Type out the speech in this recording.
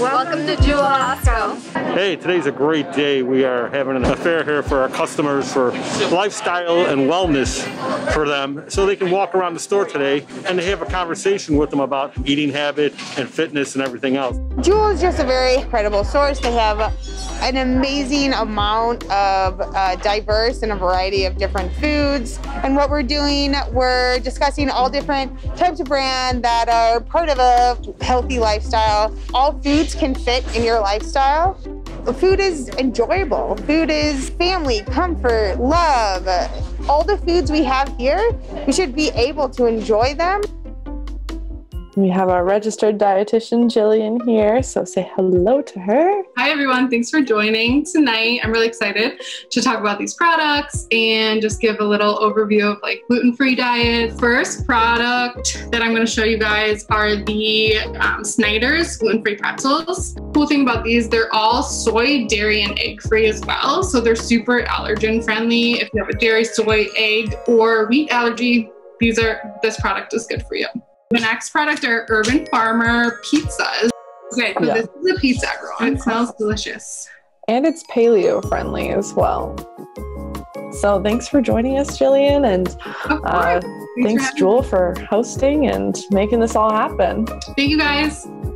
Welcome to Jewel Osco. Hey, today's a great day. We are having an affair here for our customers for lifestyle and wellness for them, so they can walk around the store today and they have a conversation with them about eating habit and fitness and everything else. Jewel is just a very incredible source. They have an amazing amount of diverse and a variety of different foods. And what we're doing, we're discussing all different types of brands that are part of a healthy lifestyle. All foods can fit in your lifestyle. Food is enjoyable. Food is family, comfort, love. All the foods we have here, we should be able to enjoy them. We have our registered dietitian, Jillian, here, so say hello to her. Hi everyone, thanks for joining tonight. I'm really excited to talk about these products and just give a little overview of like gluten-free diet. First product that I'm gonna show you guys are the Snyder's gluten-free pretzels. Cool thing about these, they're all soy, dairy, and egg-free as well. So they're super allergen friendly. If you have a dairy, soy, egg, or wheat allergy, this product is good for you. The next product are Urban Farmer pizzas. Okay, so this is a pizza, everyone. It smells delicious. And it's paleo friendly as well. So thanks for joining us, Jillian, and thanks Jewel for hosting and making this all happen. Thank you guys.